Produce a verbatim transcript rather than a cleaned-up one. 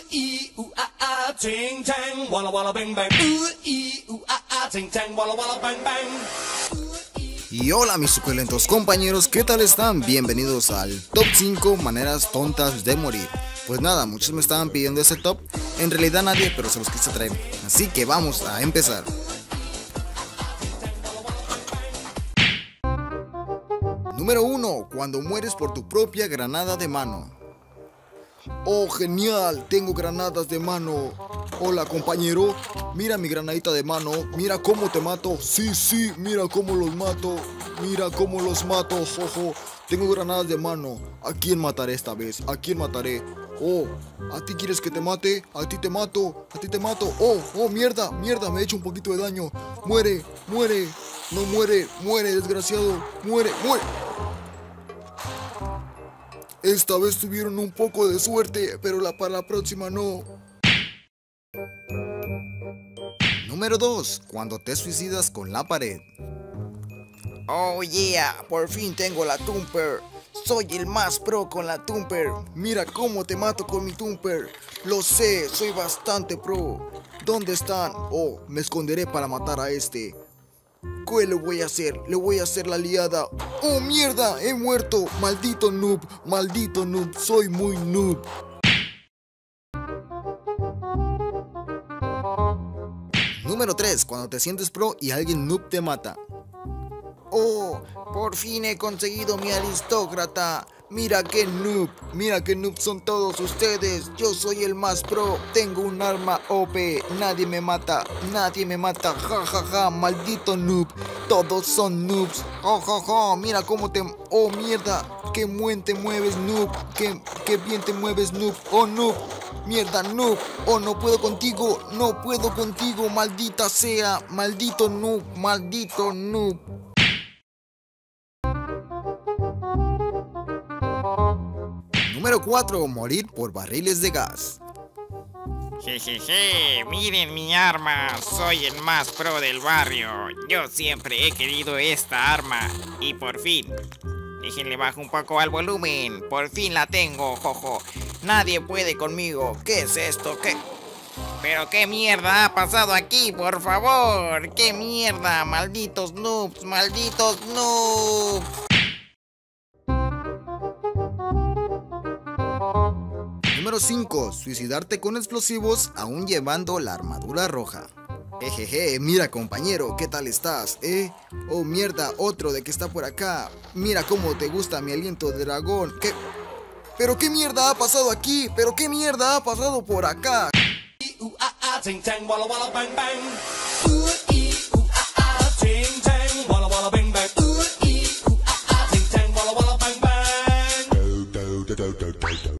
ee, ooh, ah, ah, ting, tang, walla, walla, bang, bang. Ooh, ee, ooh, ah, ah, ting, tang, walla, walla, bang, bang. Y hola mis suculentos compañeros, ¿qué tal están? Bienvenidos al Top cinco maneras tontas de morir. Pues nada, muchos me estaban pidiendo ese top, en realidad nadie, pero se los quise traer. Así que vamos a empezar. Número uno. Cuando mueres por tu propia granada de mano. Oh, genial, tengo granadas de mano. Hola, compañero, mira mi granadita de mano. Mira cómo te mato. Sí, sí, mira cómo los mato. Mira cómo los mato, jojo. Tengo granadas de mano. ¿A quién mataré esta vez? ¿A quién mataré? Oh, ¿a ti quieres que te mate? A ti te mato, a ti te mato. Oh, oh, mierda, mierda, me he hecho un poquito de daño. Muere, muere, no muere, muere, desgraciado. Muere, muere. Esta vez tuvieron un poco de suerte, pero la, para la próxima no. Número dos. Cuando te suicidas con la pared. Oh yeah, por fin tengo la Thumper. Soy el más pro con la Thumper. Mira cómo te mato con mi Thumper. Lo sé, soy bastante pro. ¿Dónde están? Oh, me esconderé para matar a este. ¿Qué le voy a hacer? Le voy a hacer la liada. ¡Oh, mierda! ¡He muerto! ¡Maldito noob! ¡Maldito noob! ¡Soy muy noob! Número tres. Cuando te sientes pro y alguien noob te mata. ¡Oh! Por fin he conseguido mi aristócrata. Mira qué noob, mira qué noob son todos ustedes. Yo soy el más pro, tengo un arma O P. Nadie me mata, nadie me mata. Ja, ja, ja, maldito noob. Todos son noobs. Ja, ja, ja, mira cómo te... Oh, mierda, qué buen te mueves, noob. Qué, qué bien te mueves, noob. Oh, noob, mierda, noob. Oh, no puedo contigo, no puedo contigo. Maldita sea, maldito noob, maldito noob. Número cuatro. Morir por barriles de gas. Jejeje, miren mi arma, soy el más pro del barrio. Yo siempre he querido esta arma y por fin. Déjenle bajo un poco al volumen, por fin la tengo, jojo. Nadie puede conmigo. ¿Qué es esto? ¿Qué? Pero qué mierda ha pasado aquí, por favor. ¿Qué mierda? Malditos noobs, malditos noobs. Número cinco. Suicidarte con explosivos aún llevando la armadura roja. Jejeje, mira compañero, ¿qué tal estás? ¿Eh? Oh mierda, otro de que está por acá. Mira cómo te gusta mi aliento de dragón. ¿Qué? ¿Pero qué mierda ha pasado aquí? ¿Pero qué mierda ha pasado por acá? Ooh, ah, ah, ting, tang, walla, walla, bang, bang. Ooh,